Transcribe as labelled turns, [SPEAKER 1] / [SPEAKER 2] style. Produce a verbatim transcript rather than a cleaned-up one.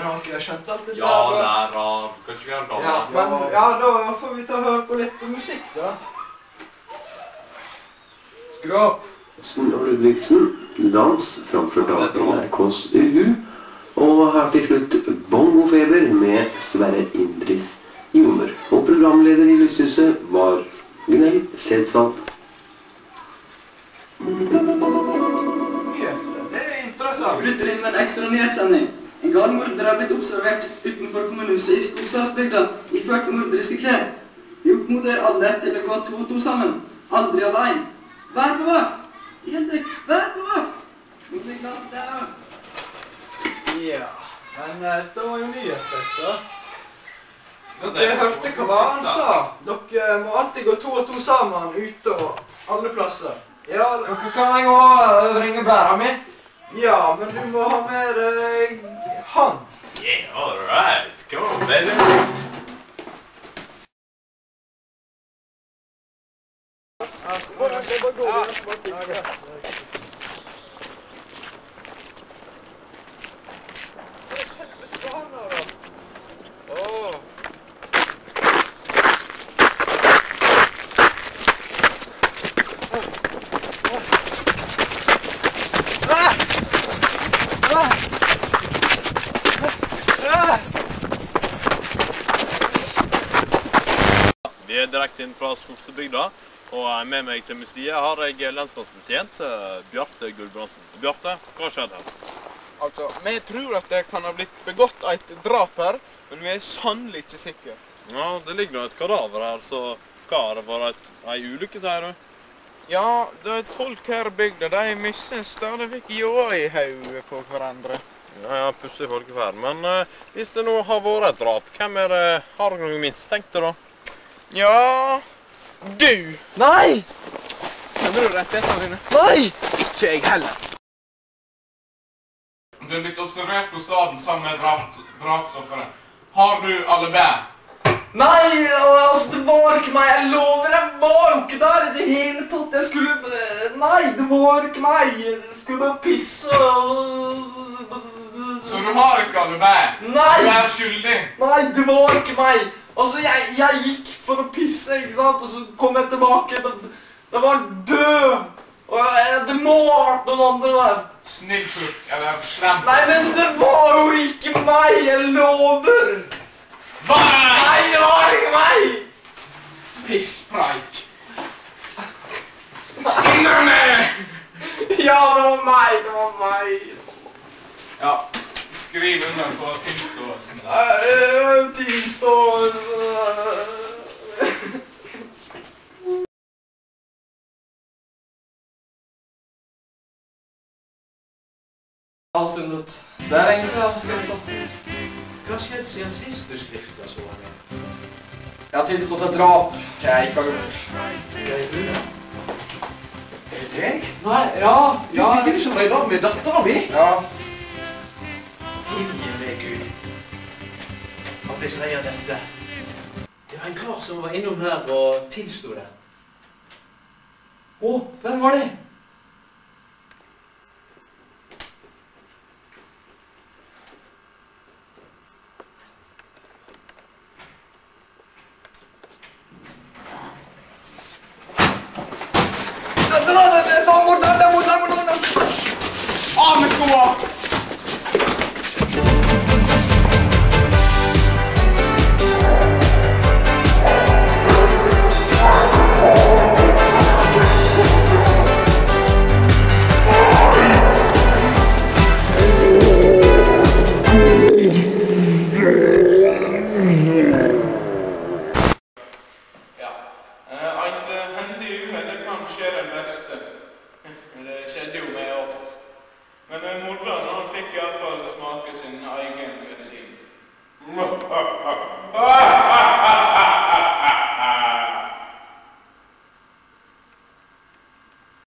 [SPEAKER 1] har ikke skjønt alt det der.
[SPEAKER 2] Ja, lærer. Kan ikke gjøre det.
[SPEAKER 1] Ja, men ja, da får vi ta og høre på litt musikk, da. Skru opp.
[SPEAKER 3] Og Ludvigsen, dans, framført av N R K's U U, og her til slutt Bongofeber med Sverre Indris Joner. Og programleder i Lysthuset var Gunhild Sedsvall.
[SPEAKER 1] Det er interessant.
[SPEAKER 4] Vi bryter inn med en ekstra nyhetssending. En galmorder har blitt observert utenfor kommunhuset i Skogstadsbygda i ført morderiske klær. Vi oppmoder alle til å gå to og to sammen. Aldri alene. Vær på vakt! Jenter, vær på vakt! Nå blir glad der også.
[SPEAKER 1] Ja, men det var jo nyheter, da. Dere hørte hva han sa. Dere må alltid gå to og to sammen ute og alle plasser. Ja,
[SPEAKER 5] kan jeg gå og ringe bæra mi?
[SPEAKER 1] ja, men du må ha med deg han.
[SPEAKER 2] Yeah, all right. Come on, baby. Vi er direkte inn fra Skogstadbygda, og med meg til museet har jeg lensmannsbetjent Bjarte Gulbrandsen. Bjarte, hva skjedde her?
[SPEAKER 6] Altså, vi tror at det kan ha blitt begått et drap her, men vi er sannelig ikke sikre.
[SPEAKER 2] Ja, det ligger nå et kadaver her, så hva har det vært en ulykke, sier du?
[SPEAKER 6] Ja, det er et folk her i bygda, de mister stadig vekk jåa i hodet på hverandre.
[SPEAKER 2] Ja, ja, pussig folkeferd. Men uh, hvis det nå har vært et drap, hvem er det, har dere noe mistenkte da?
[SPEAKER 6] Ja, du!
[SPEAKER 5] Nei!
[SPEAKER 6] Kjenner du rettighetene dine?
[SPEAKER 5] Nei!
[SPEAKER 6] Ikke jeg heller.
[SPEAKER 7] Du er blitt observert på staden sammen med drap, drapsofferet. Har du alibi?
[SPEAKER 5] Nei, altså, det var ikke meg. Jeg lover, jeg var jo ikke der i det hele tatt. Jeg skulle... Nei, det var ikke meg. Jeg skulle bare pisse og...
[SPEAKER 7] Så du har ikke alibi?
[SPEAKER 5] Nei!
[SPEAKER 7] Du er skyldig?
[SPEAKER 5] Nei, det var ikke meg. Altså, jeg, jeg gikk for å pisse, ikke sant? Og så kom jeg tilbake. Det, det var død. Og jeg, det må ha vært noen andre der.
[SPEAKER 7] Snill purk, eller slem.
[SPEAKER 5] Nei, men det var jo ikke meg, jeg lover.
[SPEAKER 7] Hva?
[SPEAKER 5] Nei, det var ikke meg.
[SPEAKER 7] Pisspreik.
[SPEAKER 5] Nei. Ja, det var meg, det var meg.
[SPEAKER 7] Ja, skriv under på tilståelsen.
[SPEAKER 5] Nei, tilståelse. Avsundet. Det er lenge siden jeg har skrevet opp.
[SPEAKER 1] Hva skjedde siden sist du skriftet så lenge?
[SPEAKER 5] Jeg har tilstått et drap jeg ikke har gjort.
[SPEAKER 1] Er du det? Er det deg?
[SPEAKER 5] Nei, ja, ja.
[SPEAKER 1] Det er du som var i lag med datteren min.
[SPEAKER 5] Ja.
[SPEAKER 1] Tilgi meg, Gud, at jeg sier dette. Det var en kar som var innom her og tilstod det.
[SPEAKER 5] Å, hvem var det? Det er samord, det er mot, det er mot, det er mot.
[SPEAKER 7] Av med skoa! Men morderen, han fikk i hvert fall smake sin egen medisin.